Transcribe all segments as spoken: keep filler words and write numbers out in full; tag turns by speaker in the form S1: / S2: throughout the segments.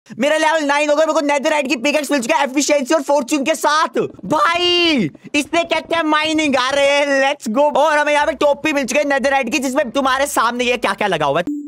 S1: मेरा level nine हो गया, मेरे को नेदरराइट की पिकेक्स मिल चुका है एफिशिएंसी और फॉर्च्यून के साथ। भाई इसने क्या क्या माइनिंग, अरे लेट्स गो। और हमें यहाँ पे टोपी मिल चुकी है नेदरराइट की, जिसमें तुम्हारे सामने ये क्या क्या लगा हुआ है।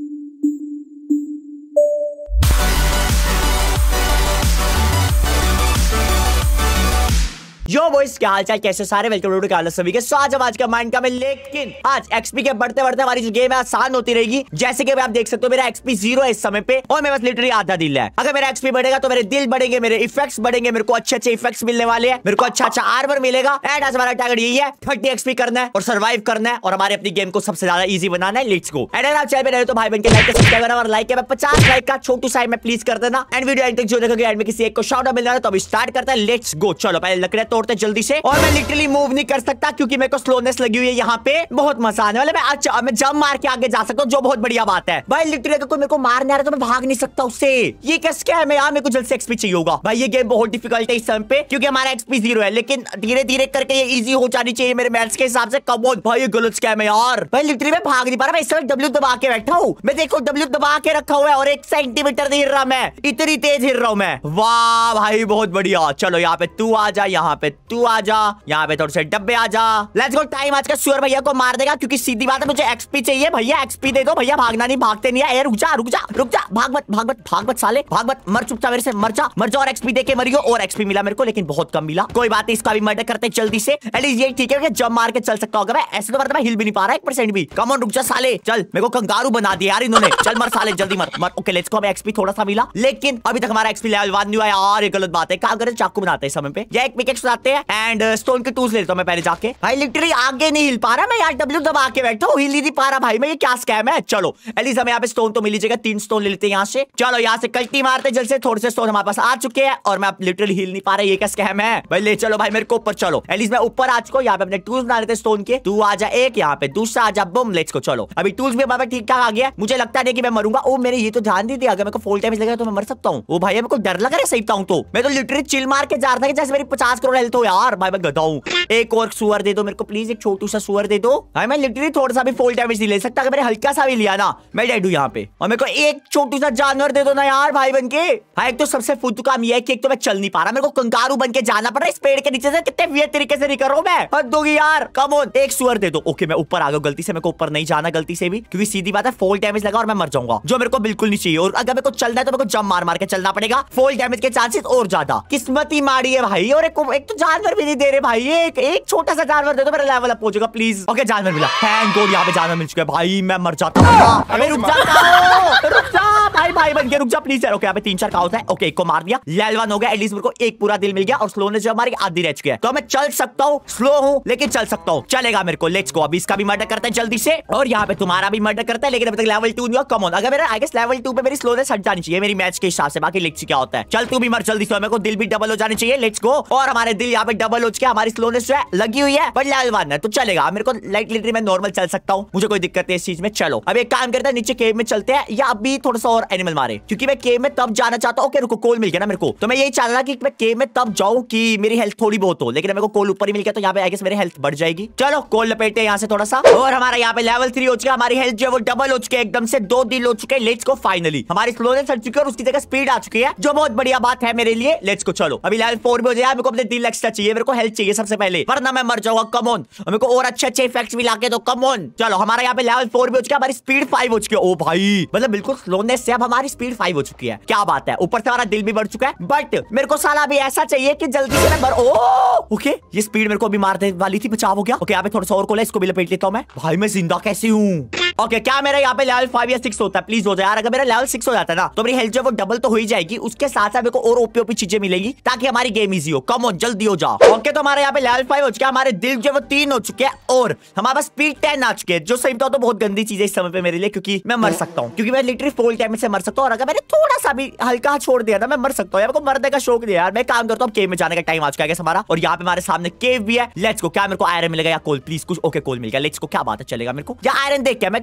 S1: यो बॉयज, क्या हालचाल, कैसे सारे, वेलकम टू काला सभी के। सो आज हम आज का माइंड का में, लेकिन आज एक्सपी के बढ़ते बढ़ते हमारी जो गेम है आसान होती रहेगी। जैसे कि आप देख सकते हो मेरा एक्सपी जीरो है इस समय पे, और मेरे पास लिटरली आधा दिल है। अगर मेरा एक्सपी बढ़ेगा तो मेरे दिल बढ़ेंगे, मेरे इफेक्ट्स बढ़ेंगे, मेरे को अच्छे अच्छे इफेक्ट्स मिलने वाले हैं, मेरे को अच्छा अच्छा आर्मर मिलेगा। एंड आज हमारा टारगेट यही है, थर्टी एक्सपी करना है और सर्वाइव करना है और हमारे अपनी गेम को सबसे ज्यादा इजी बनाना है। Let's go. एंड अगर आप चैनल पे रहे तो भाई बन के लाइक सब्सक्राइब करना, और लाइक है पचास लाइक का छोटू साइड में प्लीज कर देना। एंड वीडियो एंड तक जो देखोगे एंड में किसी एक को शाउट आउट मिल रहा है, तो अभी स्टार्ट करता है। Let's go. चलो पहले लकड़ियां तोड़ते जल्दी से। और मैं लिटरली मूव नहीं कर सकता क्योंकि मेरे को स्लोनेस लगी हुई है यहाँ पे, बहुत मजा आने वाला। मैं अच्छा मैं जंप मार के आगे जा सकता हूँ, जो बहुत बढ़िया बात है। भाई लिटरली अगर कोई मेरे को मारने आ रहा है तो मैं भाग नहीं सकता उससे। ये कैसे क्या है, मैं यार मेरे को जल्द से एक्सपी चाहिए होगा। भाई ये गेम बहुत डिफिकल्ट है इस समय पे, क्योंकि हमारा एक्सपी जीरो है, लेकिन धीरे धीरे करके ये इजी हो जानी चाहिए मेरे मैथ्स के हिसाब से। कम ऑन भाई, ये गलत स्कैम है यार। भाई लिटरली मैं भाग नहीं पा रहा, मैं इस समय डब्ल्यू दबा के बैठा हूँ। मैं देखो डब्ल्यू दबा के रखा हुआ है और एक सेंटीमीटर नहीं हिल रहा, मैं इतनी तेज हिल रहा हूँ मैं। वाह भाई बहुत बढ़िया। चलो यहाँ पे तू आ जा, यहाँ पे तू आ जा, यहाँ पे थोड़े से डब्बे आ जा। Let's go. टाइम आज का सुअर भैया को मार देगा, क्योंकि सीधी बात है मुझे एक्सपी चाहिए। भैया एक्सपी दे दो भैया, भागना नहीं, भागते नहीं है। रुक जा रुक जा रुक जा, भाग मत भाग मत भाग मत साले, भाग मत, मर चुपचाप मेरे से, मर जा मर जा। और एक्सपी देके मरियो। और एक्सपी मिला मेरे को, लेकिन बहुत कम मिला। कोई बात नहीं, इसका भी मर्डर करते जल्दी से। एटलीस्ट ये ठीक है कि जंप मार के चल सकता होगा। मैं ऐसे तो मरता, मैं हिल भी नहीं पा रहा एक परसेंट भी। कम ऑन रुक जा साले, चल मेरे को कंगारू बना दिया यार इन्होंने। चल मर साले, जल्दी मर मर। Okay let's go. हमें एक्सपी थोड़ा सा मिला, लेकिन अभी तक हमारा एक्सपी लेवल वन नहीं हुआ यार। ये गलत बात है। क्या करें, चाकू बनाते हैं समय पे या एक पिकेक्स बनाते हैं एंड स्टोन के टूल्स लेता हूं मैं पहले जाके। भाई लिटरली आगे नहीं हिल पा रहा मैं यार, डब्ल्यू दबा के बैठा हूं, हिल ही नहीं पा रहा भाई मैं। ये क्या स्कैम है। चलो एटलीस्ट हमें यहाँ पे स्टोन तो मिल जाएगा, तीन स्टोन ले लेते हैं यहाँ से। चलो यहाँ से कल्टी मारते जल्द से, थोड़े से स्टोन हमारे पास आ चुके हैं और मैं लिटरली हिल नहीं पा रहा। ये क्या स्कैम है भाई। ले चलो भाई मेरे को ऊपर चलो। एटलीस्ट मैं ऊपर आ चुका हूं। यहाँ पे अपने टूल्स बना लेते स्टोन के। तू आ जा एक, यहाँ पे दूसरा आ जा, बम। Let's go. चलो अभी टूल्स भी हमारे ठीक ठाक आ गया। मुझे लगता नहीं कि मैं मरूंगा। ओ मेरे ये तो ध्यान दी थी, अगर मेरे को फुल डैमेज लगेगा तो मैं मर सकता हूँ। ओ भाई मेरे को डर लग रहा है सही बताऊं तो। मैं तो लिटरली चिल मार के जा रहा था कि जैसे मेरी पचास करोड़ हेल्थ हो यार। भाई मैं गधा हूं। एक और सुअर दे दो मेरे को प्लीज, एक छोटू सा सुअर दे दो भाई। मैं लिटरली थोड़ा सा भी फुल डैमेज नहीं ले सकता। अगर मैंने हल्का सा भी लिया ना मैं डेड हूं यहाँ पे। और मेरे को एक छोटू सा जानवर दे दो ना यार भाई बन के। भाई एक तो सबसे फुद्दू काम ये है कि एक तो मैं चल नहीं पा रहा, मेरे को कंगारू बन के जाना पड़ रहा है इस पेड़ के नीचे से। कितने वियर्ड तरीके से निकल रहा हूं मैं, हद होगी यार। कम ऑन एक सुअर दे दो। ओके मैं ऊपर आ गया गलती से, मेरे को ऊपर नहीं जाना गलती से भी, क्योंकि सीधी बात है फुल डैमेज लगा और मैं मर जाऊंगा, जो मेरे को बिल्कुल नहीं चाहिए। और अगर मेरे को चलना है तो मेरे को जंप मार मार के चलना पड़ेगा। फुल डैमेज के चांसेस और ज्यादा। किस्मत ही माड़ी है भाई। और एक, एक तो जानवर भी नहीं दे रहे भाई। एक एक छोटा सा जानवर दे दो, मेरा लेवल अप हो जाएगा प्लीज। ओके जानवर मिला, थैंक गॉड। यहाँ पे जानवर मिल चुका है भाई। मैं मर जाता हूँ। अबे रुक जा रुक जा भाई भाई बन के रुक जा प्लीज यार। ओके यहाँ पे तीन चार का होता है। ओके एक को मार दिया, लेवल वन हो गया। एटलीस्ट मेरे को एक पूरा दिल मिल गया और स्लोनेस जो हमारी आधी रह चुकी है। तो मैं चल सकता हूँ, स्लो हूँ लेकिन चल सकता हूँ, चलेगा मेरे को। Let's go. अभी इसका भी मर्डर करते हैं जल्दी से, और यहाँ पे तुम्हारा भी मर्डर करता है, लेकिन अभी तक लेवल टू नहीं हुआ। कम ऑन, अगर मेरा आई गेस लेवल टू पे मेरी स्लोनेस हट जानी चाहिए मेरी मैच के हिसाब से। बाकी लेट्स क्या होता है। चल तू भी मर जल्दी से, मेरे को दिल भी डबल हो जानी चाहिए। Let's go. और हमारे दिल यहाँ पे डबल हो चुके हैं। हमारी स्लोनेस जो है लगी हुई है, बट लेवल वन है तो चलेगा मेरे को। लाइक लिटरली मैं नॉर्मल चल सकता हूँ, मुझे कोई दिक्कत है इस चीज में। चलो अब एक काम करते हैं, नीचे केव में चलते हैं, या अभी थोड़ा सा और एनिमल मारे, क्योंकि मैं केव में तब जाना चाहता हूँ। ओके रुको, कोल मिल गया ना मेरे को, तो मैं यही चाह रहा कि मैं केव में तब जाऊँ कि मेरी हेल्थ थोड़ी बहुत हो, लेकिन मेरे को कोल ऊपर ही मिल गया तो यहाँ पे आई गेस मेरी हेल्थ बढ़ जाएगी। चलो कोल लपेटते हैं यहाँ से थोड़ा सा। और हमारा यहाँ पे लेवल थ्री हो चुका है। हमारी हेल्थ जो है वो डबल हो चुकी है एकदम से, दो दिल हो चुके हैं। Let's go. फाइनली हमारी स्लोनेस हट चुकी है और उसकी जगह स्पीड आ चुकी है, जो बहुत बढ़िया बात है मेरे लिए। Let's go. चलो अभी लेवल फोर भी हो जाए। मेरे को अपने दिल एक्स्ट्रा चाहिए, मेरे को हेल्थ चाहिए सबसे पहले, वरना मैं मर जाऊंगा। कम ऑन, मेरे को और अच्छे अच्छे इफेक्ट्स भी लाके दो। Come on. चलो हमारा यहाँ पे लेवल फोर भी हो चुका है, हमारी स्पीड फाइव हो चुकी है। ओ भाई मतलब बिल्कुल स्लोनेस से अब हमारी स्पीड फाइव हो चुकी है, क्या बात है। ऊपर से हमारा दिल भी बढ़ चुका है, बट मेरे को साला अभी ऐसा चाहिए कि जल्दी से मैं मर। ओ ओके ये स्पीड मेरे को अभी मारने वाली थी, बचाव हो गया। ओके यहाँ पे थोड़ा सा और कोल है, इसको भी लपेट लेता हूँ मैं। भाई मैं जिंदा कैसे हूँ। ओके क्या मेरा यहाँ पे लेवल फाइव या सिक्स होता है, प्लीज हो जाए यार। अगर मेरा लेवल सिक्स हो जाता है ना तो मेरी हेल्थ जो वो डबल तो हो ही जाएगी, उसके साथ साथ मेरे को और ओपी ओपी चीजें मिलेंगी ताकि हमारी गेम इजी हो। कम ऑन जल्दी हो जाओ। ओके तो हमारे यहाँ पे लेवल फाइव हो चुका है, हमारे दिल जो वो तीन हो चुके हैं और हमारे पास स्पीड टेन आ चुके हैं, जो सही बताओ तो बहुत गंदी चीज है इस समय पे मेरे लिए, क्योंकि मैं मर सकता हूँ, क्योंकि मैं लिटरली फुल टाइम से मर सकता हूँ। और अगर मैंने थोड़ा सा भी हल्का छोड़ दिया था मैं मर सकता हूँ। मेरे को मरने का शौक नहीं है यार। मैं काम करता हूँ, केव में जाने का टाइम आ चुका है हमारा, और यहाँ पे हमारे सामने केव भी है। Let's go. क्या मेरे को आयरन मिलेगा या कोल प्लीज कुछ। ओके कोल मिल गया। Let's go. क्या बात है, चलेगा मेरे को। या आयरन देख के मैं क्या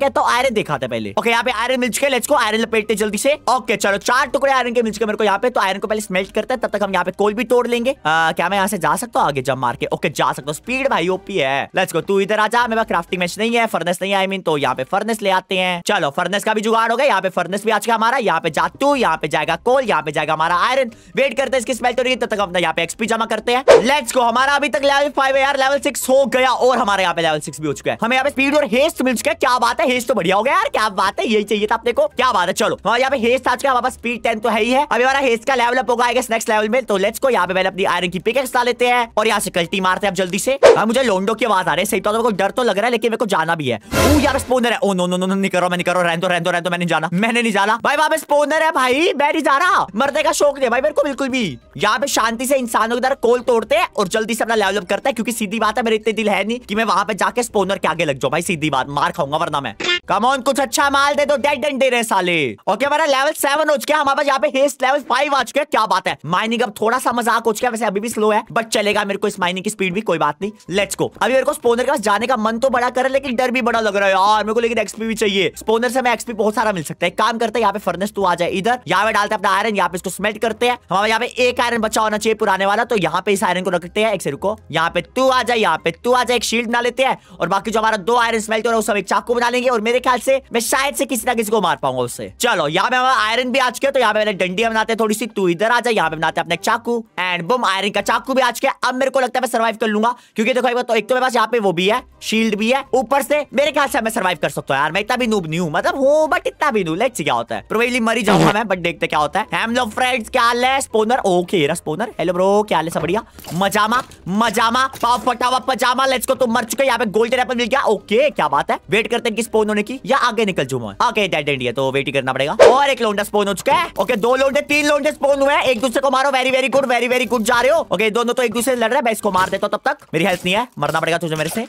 S1: हैं तो आयरन दिखाते हैं पहले। ओके यहाँ पे आयरन मिल चुके, लेट्स गो आयरन लपेटते जल्दी से। ओके चलो चार टुकड़े आयरन के मिल चुके मेरे को यहाँ पे, तो आयरन को पहले स्मेल्ट करते हैं, तब तक हम यहाँ पे कोल भी तोड़ लेंगे। आ, क्या मैं यहाँ से जा सकता हूँ आगे जंप मार के? ओके जा सकता हूँ, स्पीड भाई ओपी है। लेट्स गो तू इधर आजा, मेरे पास क्राफ्टिंग मैच नहीं है, फर्नेस नहीं है आई मीन, तो यहाँ पे फर्नेस ले आते हैं। चलो फर्नेस का भी जुगाड़ हो गया, यहाँ पे फर्नेस भी आ चुका हमारा। यहाँ पे जा तू, यहाँ पे जाएगा कोल, यहाँ पे जाएगा हमारा आयरन। वेट करते हैं इसकी स्मेल्ट हो रही है, तब तक हम यहाँ पे एक्सपी जमा करते हैं। लेट्स गो हमारा अभी तक लेवल फाइव है यार, लेवल सिक्स हो गया और हमारे यहाँ पे लेवल सिक्स भी हो चुका है। हमें यहाँ पे स्पीड और हेस्ट मिल चुका है, क्या बात है, हेस्ट तो बढ़िया हो गया यार, क्या बात है, यही चाहिए था अपने को, क्या बात है। चलो हमारे यहाँ पे हेस्ट आ चुका है, हमारे पास स्पीड टेन तो है ही है। अभी हमारा हेस्ट का लेवल अप होगा नेक्स्ट लेवल में, तो लेट्स को यहाँ पे पहले अपनी आयरन की पिकेक्स डाल लेते हैं और यहाँ से कल्टी मारते हैं अब जल्दी से। हाँ, मुझे लोंडो की आवाज आ रही है, सही तो मेरे को डर तो लग रहा है, लेकिन मेरे को जाना भी है। ओ यार स्पोनर है, ओ नो नो नो नहीं करो, मैं नहीं करो, रहने दो रहने दो रहने दो, मैंने जाना, मैंने नहीं जाना भाई, वहां पे स्पोनर है भाई, मैं नहीं जा रहा, मरने का शौक नहीं भाई मेरे को बिल्कुल भी। यहाँ पे शांति से इंसानों की तरह कोल तोड़ते हैं और जल्दी से अपना लेवल अप करते हैं, क्योंकि सीधी बात है मेरे इतने दिल है नहीं कि मैं वहां पे जाके स्पोनर के आगे लग जाऊं भाई, सीधी बात, मार खाऊंगा वरना मैं। कम ऑन कुछ अच्छा माल दे दो, डेड एंड दे रहे साले। ओके हमारा लेवल सेवन हो चुका है, हमारे पास यहाँ पे हेस्ट लेवल फाइव आ चुका है, क्या बात है। माइनिंग अब थोड़ा सा मजाक हो चुका है, वैसे अभी भी स्लो है बट चलेगा मेरे को इस माइनिंग की स्पीड भी, कोई बात नहीं। Let's go. अभी मेरे को स्पोनर के पास जाने का मन तो बड़ा कर रहा है, लेकिन डर भी बड़ा लग रहा है यार मेरे को, लेकिन एक्सपी भी चाहिए। स्पोनर से हमें एक्सपी बहुत सारा मिल सकता है। काम करते हैं यहाँ पे फर्नेस तू आ जाए इधर, यहाँ पे डालते हैं अपना आयरन, यहाँ पे इसको स्मेल्ट करते हैं। हमारे यहाँ पे एक आयरन बचा होना चाहिए पुराने वाला, तो यहाँ पे इस आयरन को रखते हैं। एक से रुको, यहाँ पे तू आ जाए, यहाँ पे तू आ जाए, एक शील्ड बना लेते हैं और बाकी जो हमारा दो आयरन स्मेल्ट हो रहा है उस सब एक चाकू बना लेंगे और मेरे ख्याल से मैं शायद से किसी ना किसी को मार पाऊंगा उससे। चलो यहाँ पे हमारा आयरन भी आ चुके, तो यहाँ पे डंडियां बनाते हैं थोड़ी सी, तू इधर आ जाए, यहाँ पे बनाते हैं अपना चाकू एंड बुम, आयरन का चाकू भी आ चुका है। अब मेरे को लगता है मैं सर्वाइव कर लूंगा, क्योंकि देखो तो एक तो मेरे पास यहाँ पे वो भी है, शील्ड भी है, ऊपर से मेरे ख्याल से मैं सर्वाइव कर सकता हूँ यार, मैं इतना भी नूब नहीं हूँ, मतलब हूँ बट इतना भी नूब। लेट्स सी क्या होता है, प्रोबेबली मर ही जाऊंगा मैं, बट देखते क्या होता है। हम लोग फ्रेंड्स क्या हाल है, स्पोनर ओके रहा स्पोनर, हेलो ब्रो क्या हाल है, सब बढ़िया, मजामा मजामा, पाव फटा हुआ पजामा। लेट्स गो, तुम मर चुके, यहाँ पे गोल्डन एप्पल मिल गया, ओके क्या बात है। वेट करते हैं कि स्पोन होने की, या आगे निकल जाऊं मैं। ओके डेड एंड है तो वेट ही करना पड़ेगा। और एक लोंडा स्पोन हो चुका है, ओके दो लोंडे तीन लोंडे स्पोन हुए हैं, एक दूसरे को मारो, very very good very very good जा रहे हो। ओके दोनों तो एक दूसरे से लड़ रहे हैं, मैं इसको मार देता हूं, तब तक मेरी हेल्थ नहीं है, मरना पड़ेगा तुझे मेरे से।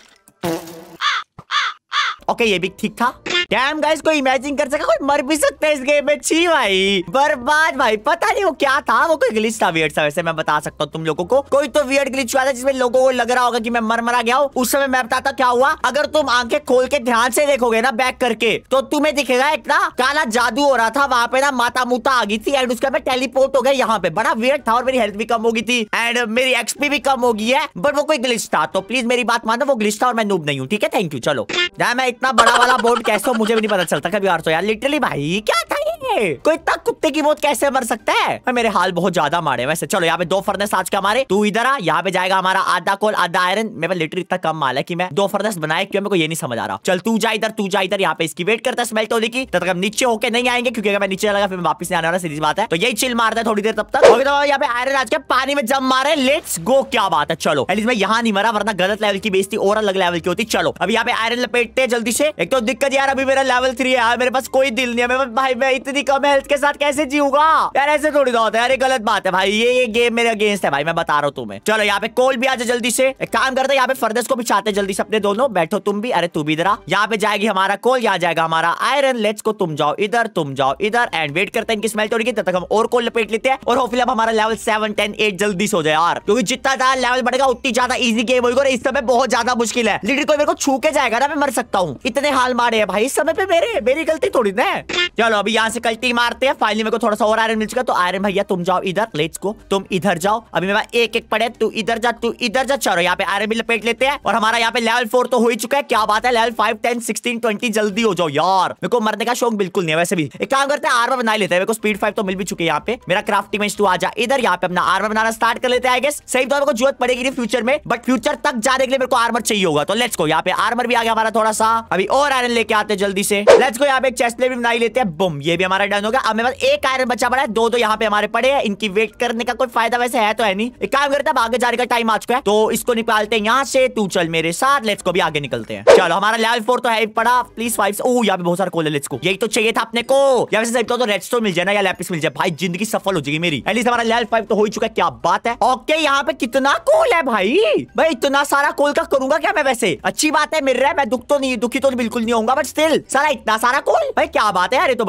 S1: ओके ये भी ठीक था। डैम गाइस, कोई इमेजिन कर सका कोई मर भी सकता है इस गेम में, छी भाई बर्बाद भाई, पता नहीं वो क्या था, वो कोई ग्लिच था वियर्ड सा। वैसे मैं बता सकता हूँ तुम लोगों को, कोई तो वियर्ड ग्लिच हुआ था जिसमें लोगों को लग रहा होगा कि मैं मर मरा गया हूँ। उस समय मैं बताता क्या हुआ, अगर तुम आंखें खोल के ध्यान से देखोगे ना बैक करके, तो तुम्हें दिखेगा एक ना काला जादू हो रहा था वहां पे ना, माता मुता आ गई थी एंड उसके बाद टेलीपोर्ट हो गया यहाँ पे, बड़ा वियर्ड था और मेरी हेल्थ भी कम हो गई थी एंड मेरी एक्सपी भी कम हो गई है, बट वो कोई ग्लिच था, तो प्लीज मेरी बात मानो, वो ग्लिच था और मैं नूब नहीं हूँ, ठीक है थैंक यू। चलो मैं इतना बड़ा वाला बोर्ड कैसे मुझे भी नहीं पता चलता कभी यार, तो यार लिटरली भाई क्या था ये, कोई इतना कुत्ते की मौत कैसे मर सकता है। मेरे हाल बहुत ज्यादा मारे वैसे। चलो यहाँ पे दो फर्नेस आज के हमारे, तू इधर आ, यहाँ पे जाएगा हमारा आधा कोल आधा आयरन। मेरे लिटरली इतना कम माल है कि मैं दो फर्नेस बनाए, क्यों मेरे को ये नहीं समझ आ रहा। चल तू जा इधर, तू जा इधर, यहाँ पे इसकी वेट करता है स्मेल्ट होने की, तब तक हम नीचे होके नहीं आएंगे, क्योंकि अगर मैं नीचे लगा फिर मैं वापस नहीं आने वाला, सीधी बात है। तो यही चिल मारता है थोड़ी देर तब तक। तो यहाँ पे आयरन आज के पानी में जम मारे, लेट्स गो, क्या बात है। चलो एटलीस्ट मैं यहाँ नहीं मरा, वरना गलत लेवल की बेइज्जती और अलग लेवल की होती। चलो अभी यहाँ पे आयरन लपेटते जल्दी से। एक तो दिक्कत यार अभी मेरा लेवल थ्री है यार, मेरे पास कोई दिल नहीं है, मैं भाई मैं इतनी कम हेल्थ के साथ कैसे जीऊंगा यार, ऐसे थोड़ी ना होता है यार, ये गलत बात है भाई, ये ये गेम मेरे अगेंस्ट है भाई, मैं बता रहा हूँ तुम्हें। चलो यहाँ पे कोल भी आ जाए जल्दी से, एक काम करते हैं यहाँ पे फर्नेस को बिछाते जल्दी से अपने दोनों, बैठो तुम भी, अरे तू भी इधर आ। यहाँ पे जाएगी हमारा कोल, यहाँ जाएगा हमारा आयरन, लेट्स को तुम जाओ इधर तुम जाओ इधर एंड वेट करते हैं इनकी स्मेल्ट हो रही है, तब तक हम और कोल लपेट लेते हैं और होपफुली अब हमारा लेवल सेवन टेन एट जल्दी से हो जाए यार, क्योंकि जितना ज्यादा लेवल बढ़ेगा उतनी ज्यादा इजी गेम होगी और इस समय बहुत ज्यादा मुश्किल है। लिटरली कोई मेरे को छू के जाएगा ना मैं मर सकता हूँ, इतने हाल मारे हैं भाई इस समय पे मेरे, मेरी गलती थोड़ी ना है। चलो अभी यहाँ से कल्टी मारते हैं, फाइनली मेरे को थोड़ा सा और आयरन मिल चुका, तो आयरन भैया तुम जाओ इधर, लेट्स गो, तुम इधर जाओ, अभी मेरे पास एक एक पड़े, तू इधर जा तू इधर जा। चलो यहाँ पे आयरन भी लपेट लेते हैं और हमारा यहाँ पे लेवल फोर तो हो ही चुका है, क्या बात है। Level five ten sixteen twenty जल्दी हो जाओ यार, मेरे को मरने का शौक बिल्कुल नहीं है। वैसे भी एक काम करते हैं आर्मर बना लेते हैं, मेरे को स्पीड फाइव तो मिल भी चुकी है यहाँ पे। मेरा क्राफ्टिंग में तू आ जा इधर, यहाँ पे अपना आर्मर बनाना स्टार्ट कर लेते हैं। आई गेस सही तो मेरे को जरूरत पड़ेगी नहीं फ्यूचर में, बट फ्यूचर तक जाने के लिए मेरे को आर्मर चाहिए होगा, तो लेट्स गो। यहाँ पे आर्मर भी आ गया हमारा थोड़ा सा, अभी और आयरन लेके आते हैं जल्दी से। लेट्स गो, यहाँ पे एक चेस्ट प्लेट भी बना लेते हैं, बुम, ये भी हमारा डन हो गया। अब मेरे पास एक आयरन बचा पड़ा है, दो दो यहाँ पे हमारे पड़े हैं, इनकी वेट करने का कोई फायदा वैसे है तो है नहीं। एक काम करते हैं आगे जाने का टाइम आ चुका है, तो इसको निकालते हैं यहाँ से, तू चल मेरे साथ, लेट्स को भी आगे निकलते हैं। चलो हमारा लेवल फोर तो है पड़ा, प्लीज फाइव से, ओह यहाँ पे बहुत सारा कोल है, लेट्स को, यही तो चाहिए था अपने को। यहाँ से तो रेडस्टोन मिल जाए ना या लैपिस मिल जाए, भाई जिंदगी सफल हो जाएगी मेरी। एटलीस्ट हमारा लेवल फाइव तो हो ही चुका है, क्या बात है। ओके यहाँ पे कितना कोल है भाई, भाई इतना सारा कोल का करूंगा क्या मैं, वैसे अच्छी बात है मिल रहा है, मैं दुख तो नहीं दुखी तो बिल्कुल नहीं होऊंगा, बट स्टिल सारा इतना सारा कोल भाई क्या बात है यार, ये तो बढ़िया होगा हमारे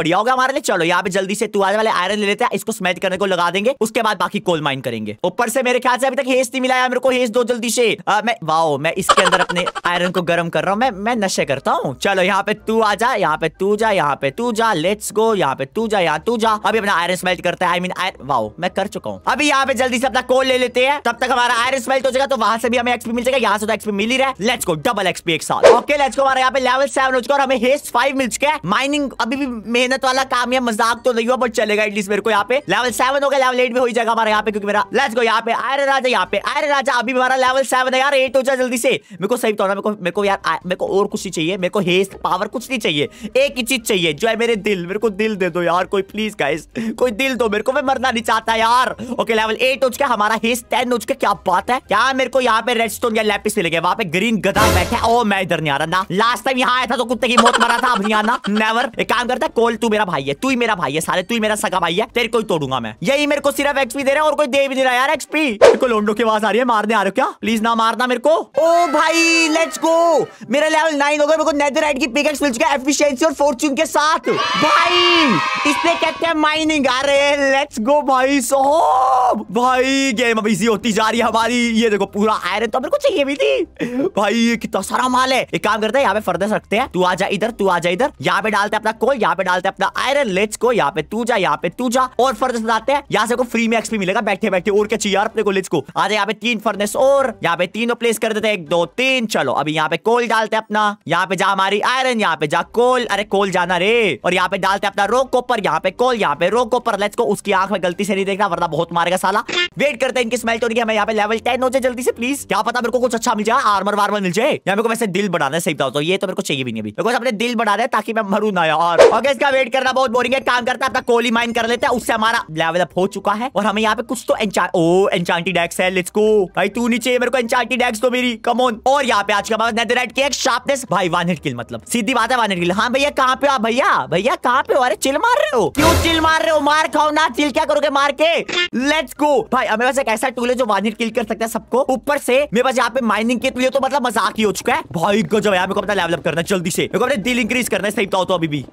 S1: ले। चलो यहाँ पे जल्दी से तू आज वाले आयरन ले लेते हैं, इसको स्मेल्ट करने को लगा देंगे, उसके बाद बाकी कोल माइन करेंगे। ऊपर से मेरे ख्याल से अभी तक हेस नहीं मिला है मेरे को, हेस दो जल्दी से। आ, मैं वाओ मैं इसके अंदर अपने आयरन को गर्म कर रहा हूँ, मैं मैं नशे करता हूँ। चलो यहाँ पे तू आ जा, यहाँ पे तू जा, यहाँ पे तू जा, लेट्स गो, यहाँ पे तू जा, यहाँ तू जा। अभी अपना आयरन स्मेल्ट करता है, आई मीन वाओ मैं कर चुका हूँ। अभी यहाँ पे जल्दी से अपना कोल ले लेते हैं, तब तक हमारा आयरन स्मेल्ट हो जाएगा, तो वहां से भी हमें एक्सपी मिल जाएगा, यहाँ से तो एक्सपी मिल ही रहा है। लेट्स गो डबल एक्सपी एक साथ। ओके लेट्स गो, हमारा यहाँ पे लेवल सेवन हो चुका और हमें हेस्ट फाइव मिल चुका है। माइनिंग अभी भी मेहनत वाला काम है, मजाक तो नहीं हुआ बट चलेगा एटलीस्ट मेरे को। यहाँ पे लेवल सेवन हो गया, लेवल एट भी हो जाएगा हमारा यहाँ पे, क्योंकि मेरा लेट्स गो यहाँ पे आयरन राजा, यहाँ पे आयरन राजा। अभी हमारा लेवल सेवन है यार, एट हो जाए जल्दी से। मेरे को सही बताओ, मेरे को मेरे को यार मेरे को और कुछ नहीं चाहिए, मेरे को हेस्ट पावर कुछ नहीं चाहिए, एक ही चीज चाहिए जो है मेरे दिल। मेरे को दिल दे दो यार कोई, प्लीज गाइस कोई दिल दो मेरे को, मैं मरना नहीं चाहता यार। ओके लेवल एट हो चुका, हमारा हेस्ट टेन हो चुका। क्या बात है, क्या मेरे को यहाँ पे रेडस्टोन या लैपिस मिल गया, वहाँ पे ग्रीन गधा बैठा है। ओ मैं इधर नहीं आ रहा ना, लास्ट टाइम यहाँ आया था तो कुत्ते की मौत मरा था, अब नहीं आना नेवर। एक काम करता है कोल, तू मेरा भाई है, तू ही मेरा भाई है, सारे तू ही मेरा सगा भाई है, तेरे को ही तोड़ूंगा मैं। यही मेरे को सिर्फ एक्सपी दे रहा है और कोई दे भी नहीं रहा यार एक्सपी। मेरे को लोंडो की आवाज आ रही है, मारने आ रहे हो क्या? प्लीज ना मारना मेरे को। ओ भाई लेट्स गो, मेरा लेवल नाइन हो गया, मेरे को नेदरराइट की पिकैक्स मिल चुका है एफिशिएंसी और फॉर्च्यून के साथ। भाई इसने कहते हैं माइनिंग। अरे लेट्स गो भाई साहब, भाई गेम अब इजी होती जा रही है हमारी। ये देखो पूरा आयरन तो मेरे को चाहिए भी थी भाई, ये कितना सारा माल है। एक काम करते हैं यहाँ पे फर्दर्स रखते हैं, तू आजा इधर, तू आजा इधर, यहाँ पे डालते हैं अपना कोल, यहाँ पे डालते हैं अपना आयरन। लेट्स गो, यहाँ पे तू जा, यहाँ पे तू जा और फर्नेस बनाते हैं, यहाँ से को फ्री में एक्सपी मिलेगा बैठे बैठे। और क्या चाहिए यार अपने को, लेट्स गो आजा। यहाँ पे तीन फर्नेस और यहाँ पे तीनों प्लेस कर देते हैं, एक दो तीन। चलो अभी यहाँ पे कोल डालते हैं अपना, यहाँ पे जा हमारी आयरन, यहाँ पे जा कोल, अरे कोल जाना रे। और यहाँ पे डालते हैं अपना रो कोपर, यहाँ पे कोल, यहाँ पे रो कोपर। लेट्स गो, उसकी आंख में गलती से नहीं देखना वरना बहुत मारेगा साला। वेट करते हैं इनकी स्मेल्ट होने की, हमें यहाँ पे लेवल टेन हो जाए जल्दी से प्लीज। क्या पता मेरे को कुछ अच्छा मिल जाए, आर्मर वार्मर मिल जाए। यहाँ मेरे को वैसे दिल बढ़ाना है, सही बताओ तो ये तो मेरे को चाहिए भी नहीं, अभी मेरे को अपने दिल बढ़ाना है ताकि मैं मरू ना यार। ओके इसका वेट करना बहुत बोरिंग है, काम करता है अपना कोली माइन कर लेते हैं, उससे हमारा लेवल अप हो चुका है। और हमें यहाँ पे कुछ तो एन्चांट, ओ एन्चांटेड एक्स है, लेट्स गो भाई। तू नहीं चाहिए मेरे को एन्चांटेड एक्स तो मेरी, कम ऑन। और यहाँ पे आज के बाद नेदरराइट की एक शार्पनेस, भाई वन हिट किल, मतलब सीधी बात है वन हिट किल। हाँ भैया कहाँ पे हो आप, भैया भैया कहाँ पे हो? अरे चिल मार रहे हो, क्यों चिल मार रहे हो? मार खाओ ना, चिल क्या करोगे मार के। लेट्स गो भाई, हमें पास एक ऐसा टूल है जो वन हिट किल कर सकता है सबको। ऊपर से मेरे पास यहाँ पे माइनिंग के टूल है, तो मतलब मजाक ही हो चुका है भाई। गजब यार, मेरे को अपना लेवल अप करना है जल्दी से, मेरे को अपने दिल इंक्रीज करना है, सही बताओ तो अभी भी।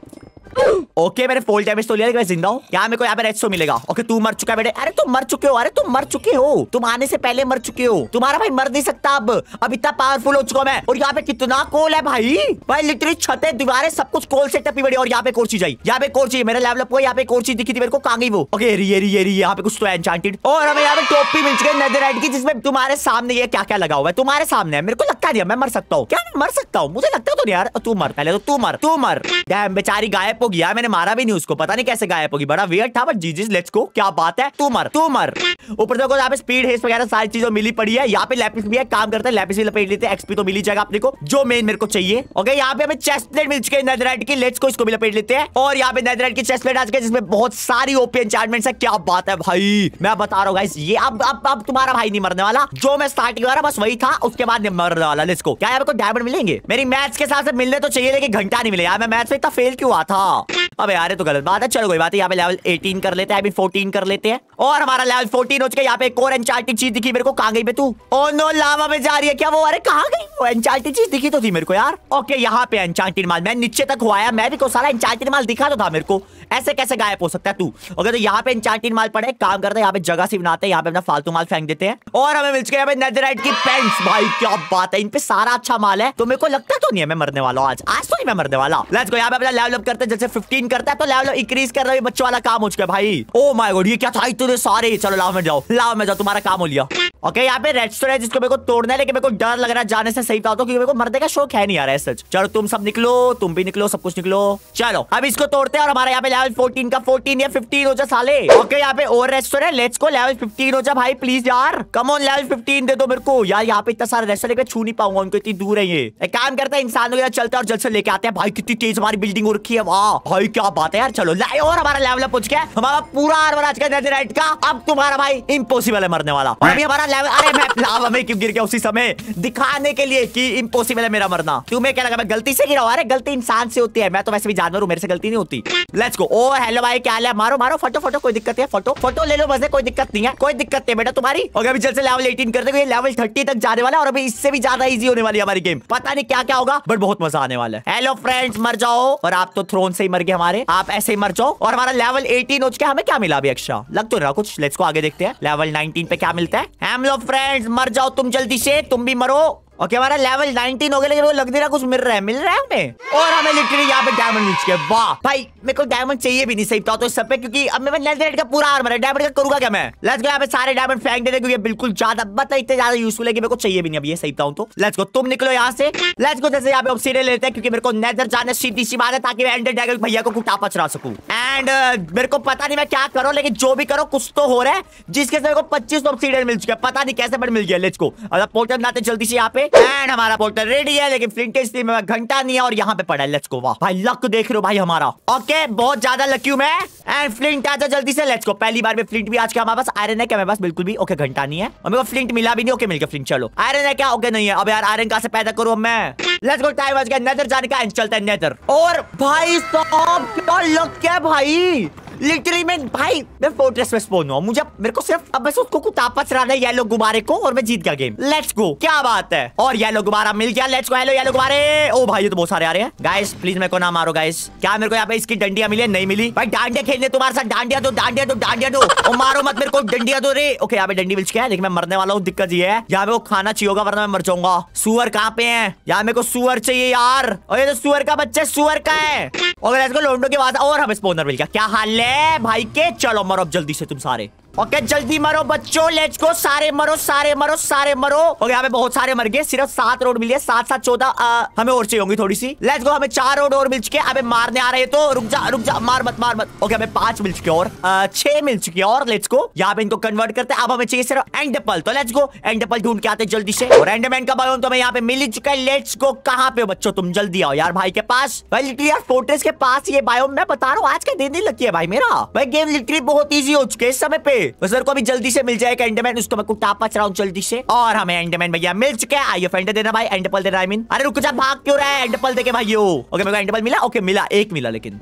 S1: ओके मैंने फुल डैमेज तो लिया, लेकिन मैं जिंदा हूँ। यहाँ मेरे को यहाँ पे रेड मिलेगा। ओके तू मर चुका है बेटे, अरे तुम मर चुके हो, अरे तुम मर चुके हो, तुम आने से पहले मर चुके हो। तुम्हारा भाई मर नहीं सकता अब, अब इतना पावरफुल हो चुका मैं। और यहाँ पे कितना कोल है भाई, भाई लिटरली छतें दीवारें सब कुछ कोल से टपी बड़ी। और यहाँ पे कोर चीज आई, यहाँ पे कोर चीज, मेरा लेवल अप हुआ, यहाँ पे कोर चीज दिखी थी मेरे को, कहाँ गई वो? ओके ये ये ये यहाँ पे कुछ तो एन्चांटेड। और हमें यहाँ पे टोपी मिल चुकी है नेदरराइट की, जिसमें तुम्हारे सामने ये क्या क्या लगा हुआ है, तुम्हारे सामने है। मेरे को लगता नहीं मैं मर सकता हूँ, क्या मैं मर सकता हूँ? मुझे लगता तो नहीं यार। तू मर पहले, तो तू मर, तू मर। डैम बेचारी गायब हो गया, मैंने मारा भी नहीं उसको, पता नहीं कैसे गायब होगी, बड़ा वियर्ड था बट जीजीस लेट्स गो। क्या बात है, तू मर तू मर। ऊपर देखो यहाँ पे स्पीड हेस्ट वगैरह सारी चीजें मिली पड़ी है। यहाँ पे लैपिस भी है, काम करते हैं लैपिस भी लपेट लेते हैं, एक्सपी तो मिल ही जाएगा अपने को, जो मेन मेरे को चाहिए। ओके यहाँ पे हमें चेस्ट प्लेट मिल चुकी है नेदरराइट की, लेट्स गो इसको भी लपेट लेते हैं। और यहाँ पे नेदरराइट की चेस्ट प्लेट आ चुकी है, जिसमें बहुत सारी ओपी एन्चांटमेंट्स है। क्या बात है भाई, मैं बता रहा हूँ गाइस, ये अब अब अब तुम्हारा भाई नहीं मरने वाला, जो मैं स्टार्टिंग वाला बस वही था, उसके बाद नहीं मरने वाला। Let's go. क्या यहाँ पे डायमंड मिलेंगे? मेरी मैथ्स के साथ मिलने तो चाहिए, लेकिन घंटा नहीं मिले यार, मैं मैथ्स में इतना फेल क्यों हुआ था? अबे यार तो गलत बात है, चलो कोई बात है। यहाँ पे लेवल एटीन कर लेते हैं, अभी फोर्टीन कर लेते हैं। और हमारा लेवल फोर्टीन हो चुका है। यहाँ पे एक और एन्चांटेड चीज दिखी मेरे को, कहाँ गई बे तू? ओह नो, लावा में जा रही है क्या वो? अरे कहाँ गई वो एन्चांटेड चीज? दिखी तो थी मेरे को यार। ओके यहाँ पे एन्चांटेड माल, मैं नीचे तक हुआ है, मैं भी को सारा एन्चांटेड माल दिखा तो था मेरे को, ऐसे कैसे गायब हो सकता है तू? ओके तो यहाँ पे एन्चांटेड माल पड़े, काम करते हैं यहाँ पे जगह से बनाते हैं, यहाँ पे अपना फालतू माल फेंक देते हैं। और हमें मिल चुका है नेदरराइट की पेंट्स। भाई क्या बात है, इन पे सारा अच्छा माल है, तो मेरे को लगता तो नहीं है मैं मरने वाला हूँ आज, आज तो नहीं मैं मरने वाला। लेट्स गो यहाँ पे अपना लेवल अप करते हैं, जैसे फिफ्टीन करता है तो लेवल इंक्रीज कर रहा है, बच्चों वाला काम हो चुका है भाई। ओ माय गॉड ये क्या था इतने सारे। चलो लाव में जाओ, लाव में जाओ, तुम्हारा काम हो लिया। ओके यहाँ पे रेडस्टोन है जिसको मेरे को तोड़ना है, लेकिन मेरे को डर लग रहा है जाने से, सही बताओ तो, क्योंकि मेरे को मरने का शौक है नहीं यार सच। चलो तुम सब निकलो, तुम भी निकलो, सब कुछ निकलो। चलो अब इसको तोड़ते हैं और हमारा यहाँ पे लेवल फोर्टीन का फोर्टीन या फिफ्टीन हो जा साले। ओके यहाँ पे और रेडस्टोन है, लेट्स गो लेवल फिफ्टीन हो जा भाई प्लीज यार, कम ऑन लेवल फिफ्टीन दे दो मेरे को यार। यहाँ पे इतना सारा रेडस्टोन है, छू नहीं पाऊंगा उनको, इतनी दूर है ये। एक काम करता है इंसान वगैरह चलते और जल्द से लेके आते हैं। भाई कितनी तेज हमारी बिल्डिंग हो रखी है, वाह भाई क्या बात है यार। चलो और हमारा लेवल अप पहुंच गया, हमारा पूरा आर्मर आज का नेदरराइट का। अब तुम्हारा भाई इम्पॉसिबल है मरने वाला। अभी हमारा लेवल। अरे मैं लावा में क्यों गिर गया उसी समय, दिखाने के लिए कि इम्पॉसिबल है मेरा मरना। तुम्हें क्या लगा मैं गलती से गिरा? अरे गलती इंसान से होती है, मैं तो वैसे भी जानवर हूँ, मेरे से गलती नहीं होती। Let's go. ओ हेलो भाई, क्या हाल है? मारो मारो, फटो फटो, कोई दिक्कत है? फोटो फोटो ले लो बस, कोई दिक्कत नहीं है, कोई दिक्कत नहीं बेटा तुम्हारी। ओके अभी जल्द से लेवल अठारह कर दे, लेवल तीस तक जाने वाला है और अभी इससे भी ज्यादा इजी होने वाली है हमारी गेम। पता नहीं क्या क्या होगा बट बहुत मजा आने वाला है। हेलो फ्रेंड्स, मर जाओ। और आप तो थ्रोन से ही मर गए हमारे, आप ऐसे ही मर जाओ। और हमारा लेवल अठारह हो चुका है, हमें क्या मिला अभी एक्स्ट्रा? लग तो रहा कुछ। लेट्स को आगे देखते हैं लेवल उन्नीस पे क्या मिलता है। हम लोग फ्रेंड्स मर जाओ तुम जल्दी से, तुम भी मरो। ओके okay, हमारा लेवल उन्नीस हो गया, लेकिन वो लग नहीं रहा कुछ मिल रहा है। मिल रहा है हमें, और हमें लिटरली यहाँ पे डायमंड मिल चुके। वाह भाई, मेरे को डायमंड चाहिए भी नहीं सही बताओ तो इस सब पे, क्योंकि अब मैं नेदरराइट का पूरा आर्मर है। डायमंड का करूंगा क्या मैं? लेट्स गो, यहाँ पे सारे डायमंड फेंक देते क्योंकि बिल्कुल ज्यादा मतलब इतने ज्यादा यूजफुल है कि मेरे को चाहिए भी नहीं अभी ये सही बताऊं तो। लेट्स गो, तुम निकलो यहाँ से। लेट्स गो, जैसे यहाँ पे ऑब्सीडियन लेते हैं क्योंकि मेरे को नेदर जाना सीधी सी बात है, ताकि मैं एंडर ड्रैगन भैया को कुटापा चढ़ा सकूं। एंड uh, मेरे को पता नहीं मैं क्या करूं, लेकिन जो भी करो कुछ तो हो रहा है, जिसके से मेरे को पच्चीस ऑब्सीडियन मिल चुका है। पता नहीं कैसे बट मिल गया। लेट्स गो, पोर्टल बनाते जल्दी से यहाँ पे। एंड हमारा पोर्टल रेडी है, लेकिन फ्लिंट स्टील में घंटा नहीं है और यहाँ पे पड़ा है। लेट्स गो, वाह भाई लक देख रहे हो भाई हमारा। ओके बहुत ज्यादा लकी हूं मैं। एंड फ्लिंट आ जाओ जल्दी से। लेट्स गो, पहली बार में फ्लिंट भी आज के हमारे पास। आयरन है क्या मेरे पास? बिल्कुल भी। ओके घंटा नहीं है और मेरे को फ्लिंट मिला भी नहीं। ओके मिल गया फ्लिंट, चलो। आयरन है क्या? ओके नहीं है। अब यार आयरन कहां से पैदा करूं अब मैं? लेट्स गो, टाइम बच गया नेदर जाने का। चलता है नेदर। और भाई साहब क्या लक है भाई, लिटरली मैं भाई मैं फोर्ट्रेस में स्पॉन हुआ। मुझे मेरे को सिर्फ अब बस उसको कुटापा चढ़ाना है येलो गुब्बारे को और मैं जीत गया गेम। लेट्स गो, क्या बात है। और येलो गुब्बारा मिल गया। लेट्स गो, हेलो येलो गुब्बारे। ओ भाई ये तो बहुत सारे आ रहे हैं। गाइस प्लीज मेरे को ना मारो गाइस। क्या मेरे को यहाँ पे इसकी डंडिया मिली? नहीं मिली भाई। डांडिया खेलने तुम्हारे साथ, डांडिया दो डांडिया दो डांडिया दो। और मारो मत मेरे को, डंडिया दो रे। ओके यहाँ पे डंडी मिल चुका है, लेकिन मैं मरने वाला हूँ। दिक्कत ये है यहाँ पे वो खाना चाहिए होगा वरना मैं मर जाऊंगा। सुअर कहाँ पे है? यहाँ मेरे को सुअर चाहिए यार। और ये तो सुअर का बच्चा सुअर का है। और लेट्स गो, लोंडो के बाद और हमें स्पॉनर मिल गया। क्या हाल है भाई के? चलो मरो अब जल्दी से तुम सारे। ओके okay, जल्दी मरो बच्चों। लेट्स गो, सारे मरो सारे मरो सारे मरो। ओके यहाँ पे बहुत सारे मर गए, सिर्फ सात रोड मिली है। सात सात चौदह हमें और चाहिए होंगी थोड़ी सी। लेट्स गो, हमें चार रोड और मिल चुके हैं। अबे मारने आ रहे हैं तो रुक जा रुक जा, मार मत मार मत। ओके हमें पांच मिल चुके और छह मिल चुकी है। और लेट्स गो, यहाँ पे इनको कन्वर्ट करते हैं। अब हमें चाहिए सिर्फ एंडपल। तो लेट्स गो, एंडपल ढूंढ के आते जल्दी से। और एंडरमैन का बायोम तो हमें यहाँ पे मिल ही चुका है। लेट्स गो, कहाँ पे बच्चों तुम जल्दी आओ यार भाई के पास। भाई लिटरली यार फोर्ट्रेस के पास ये बायोम, मैं बता रहा हूँ आज का दिन ही लकी है भाई मेरा। भाई गेम लिटरली बहुत ईजी हो चुके इस समय पे। बस मेरे को अभी जल्दी से मिल जाएगा एंडरमैन, उसको मैं कुटापा चढ़ाऊं जल्दी से। और हमें एंडरमैन भैया मिल चुके हैं। आइए एंडर देना भाई, एंडरपल देना। आई मीन अरे रुक जा, भाग क्यों रहा है? एंडरपल देके भाइयों। ओके मेरे को एंडरपल मिला। ओके मिला, एक मिला लेकिन।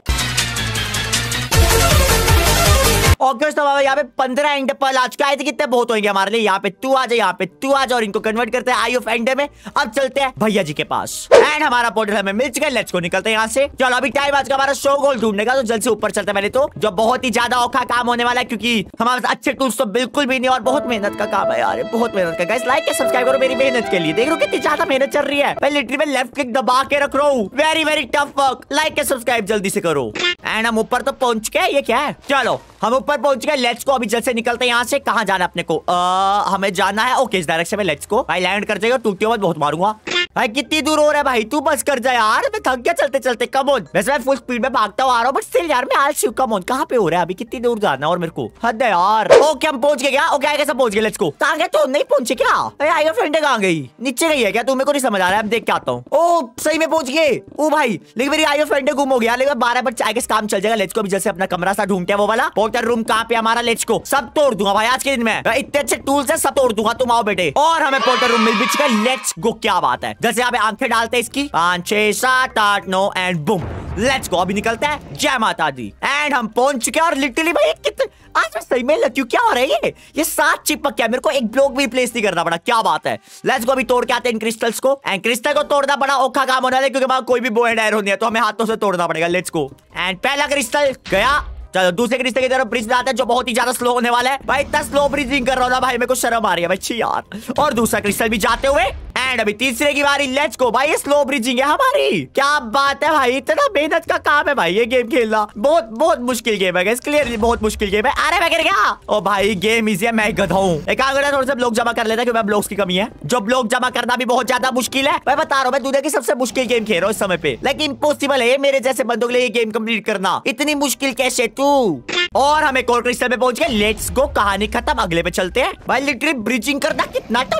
S1: ओके तो बाबा यहाँ पे पंद्रह एंडरपल आज के आए थे, कितने बहुत होंगे हमारे लिए। यहाँ पे तू आ जा, यहाँ पे तू आ जा और इनको कन्वर्ट करते हैं आई ऑफ एंडर में। अब चलते हैं भैया जी के पास। एंड हमारा पोर्टल हमें मिल चुका है। लेट्स गो, निकलते हैं यहाँ से। चलो अभी टाइम आज का हमारा शो गोल ढूंढने का, तो जल्द से ऊपर चलते हैं पहले तो, जो बहुत ही ज्यादा औखा काम होने वाला है क्योंकि हमारे पास अच्छे टूल्स तो बिल्कुल भी नहीं और बहुत मेहनत का काम है यार, बहुत मेहनत का। गाइस लाइक सब्सक्राइब करो मेरी मेहनत के लिए। देख लो कितनी ज्यादा मेहनत चल रही है। मैं लिटरली में लेफ्ट क्लिक दबा के रख रहा हूँ। Very very tough work. Like subscribe जल्दी से करो। एंड हम ऊपर तो पहुंच गए। ये क्या है? चलो हम ऊपर पहुंच गए। लेट्स को अभी जल्द से निकलते हैं यहाँ से। कहाँ जाना अपने को? आ, हमें जाना है ओके इस डायरेक्शन में। लेट्स को भाई, लैंड कर जाएगा, टूटते हुए बहुत मारूंगा भाई। कितनी दूर हो रहा है भाई? तू बस कर जा यार, मैं थक गया चलते चलते। कम ऑन, वैसे मैं फुल स्पीड में भागता हुआ आ रहा हूँ बट स्टिल यार मैं आलसी हूँ। कम ऑन, कहाँ पे हो रहा है अभी? कितनी दूर जाना और मेरे को? हद है यार। ओके हम पहुंच गए क्या? ओके आगे सब पहुंच गए। लेट्स को। कहाँ गए? तो नहीं पहुंचे क्या? अरे आगे फ्रेंड कहाँ गई? नीचे गई है क्या? तुम्हें को नहीं समझ आ रहा है? अब देख के आता हूँ। ओ सही में पहुंच गए। ओ भाई लेकिन मेरी आई फ्रेंड गुम हो गया। लेकिन बारह बजे आगे काम चल जाएगा। लेट्स को, अभी जैसे अपना कमरा सा ढूंढते हैं वो वाला। पोर्टल रूम कहाँ पे हमारा? लेट्स को, सब तोड़ दूंगा भाई आज के दिन में। इतने अच्छे टूल्स है, सब तोड़ दूंगा। तुम आओ बेटे। और हमें पोर्टल रूम मिल भी चुका है। लेट्स गो, क्या बात है। जैसे यहाँ पे आंखें डालते हैं इसकी, पांच छह सात आठ नौ एंड बूम। लेट्स गो, अभी निकलते हैं। जय माता दी। एंड हम पहुंच चुके हैं। और लिटरली भाई कितने आज मैं सही में लकी हूं। क्या हो रहा है ये? ये सात चिपक गया, मेरे को एक ब्लॉक भी प्लेस नहीं करना पड़ा। क्या बात है। लेट्स गो, अभी तोड़ के आते हैं इन क्रिस्टल्स को। एंड क्रिस्टल को तोड़ना बड़ा औखा काम होने वाला है क्योंकि कोई भी बो एंड एरो नहीं है, तो हमें हाथों से तोड़ना पड़ेगा। Let's go. एंड पहला क्रिस्टल गया। चलो दूसरे क्रिस्टल की तरफ ब्रिज आते हैं जो बहुत ही ज्यादा स्लो होने वाला है। भाई इतना स्लो ब्रिजिंग कर रहा हूं ना भाई, मेरे को शर्म आ रही है भाई। छी यार। और दूसरा क्रिस्टल भी जाते हुए। एंड अभी तीसरे की बारी। लेट्स गो भाई, ये स्लो ब्रिजिंग है हमारी। क्या बात है भाई, इतना मेहनत का काम है भाई ये गेम खेलना। बहुत बहुत मुश्किल गेम है, क्लियरली बहुत मुश्किल गेम है। अरे मैं गिर गया। ओ भाई गेम इजी है, मैं गधा हूँ। एक काम करना, थोड़े से ब्लॉक जमा कर लेता क्योंकि मैं ब्लॉक्स की कमी है। जो ब्लॉक जमा करना भी बहुत ज्यादा मुश्किल है। मैं बता रहा हूँ, मैं दुनिया की सबसे मुश्किल गेम खेल रहा हूँ इस समय पे। लेकिन इम्पॉसिबल है मेरे जैसे बंदों के लिए ये गेम कंप्लीट करना। इतनी मुश्किल कैसे तू? और हमें कोर क्रिस्टल पे पहुंच गए। लेट्स गो, कहानी खत्म। अगले पे चलते हैं। भाई लिटरली ब्रिजिंग करना कितना टफ गेम है।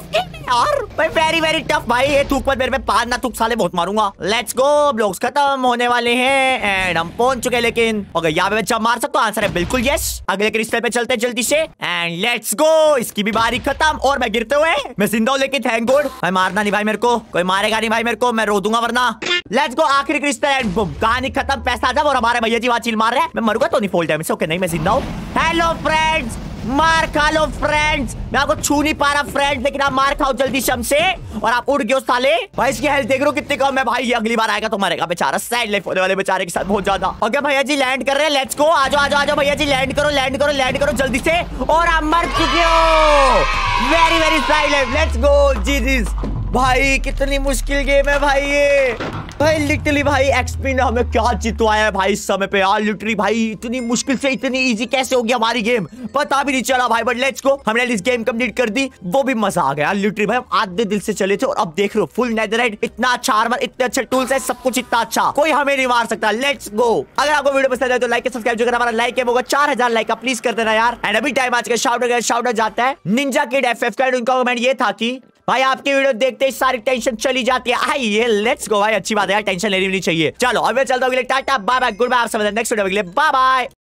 S1: यार भाई वेरी वेरी टफ भाई। ये थूक पर मेरे पे पान ना थूक साले, बहुत मारूंगा। लेट्स गो, ब्लॉक्स खत्म होने वाले हैं एंड हम पहुंच चुके हैं। लेकिन ओके यहाँ पे मैं जब मार सकता हूँ, आंसर है बिल्कुल यस। अगले क्रिस्टल पे चलते हैं जल्दी से एंड लेट्स गो। इसकी भी बारी खत्म और मैं गिरते हुए मैं जिंदा हूं, लेकिन थैंक गॉड। भाई मारना नहीं भाई मेरे को, कोई मारेगा नहीं भाई मेरे को, मैं रो दूंगा वरना। लेट्स गो, आखिरी क्रिस्टल एंड बूम, कहानी खत्म। पैसा जब और हमारे भैया जी वहां चिल मार रहे हैं। मैं मरूंगा तो नहीं फुल डैमेज से। ओके नहीं मैं जिंदा हूं। हेलो फ्रेंड्स, मार खा लो फ्रेंड्स। मैं आपको छू नहीं पा रहा फ्रेंड्स, लेकिन आप मार खाओ जल्दी से हमसे। और आप उड़ गए साले। भाई इसकी हेल्थ देख रहे हो कितनी कम है भाई। अगली बार आएगा तो मरेगा बेचारा, साइड लाइफ होने वाले बेचारे के साथ बहुत ज्यादा। ओके भैया जी लैंड कर रहे हैं, लेट्स गो। आ जाओ आ जाओ आ जाओ भैया जी, लैंड करो लैंड करो लैंड करो जल्दी से। और आप मर चुके हो। Very very side life, let's go GGs. भाई कितनी मुश्किल गेम है भाई ये। भाई लिटरली भाई एक्सपी ने हमें क्या जितवाया है भाई इस समय पे यार। लिटरली भाई इतनी मुश्किल से इतनी इजी कैसे हो गया हमारी गेम, पता भी नहीं चला भाई। बट लेट्स गो, हमने इस गेम कंप्लीट कर दी, वो भी मजा आ गया। लिटरली भाई हम आधे दिल से चले थे और अब देख रहे हो फुल नेदरराइट, इतना अच्छा आर्मर, इतने अच्छे टूल्स है, सब कुछ इतना अच्छा, कोई हमें नहीं मार सकता। Let's go. अगर आपको वीडियो पसंद है तो लाइक सब्सक्राइब जो हमारा लाइक है होगा चार हजार लाइक का, प्लीज कर देना यार। एंड अभी टाइम आज का शाउट शाउट जाता है निंजा किड एफ एफ का। उनका कमेंट ये था कि भाई आपकी वीडियो देखते ही सारी टेंशन चली जाती है। आइए लेट्स गो भाई, अच्छी बात है यार, टेंशन लेनी नहीं चाहिए। चलो अब मैं चलता हूँ, tata bye bye goodbye. आप सब नेक्स्ट वीडियो के लिए बाय बाय।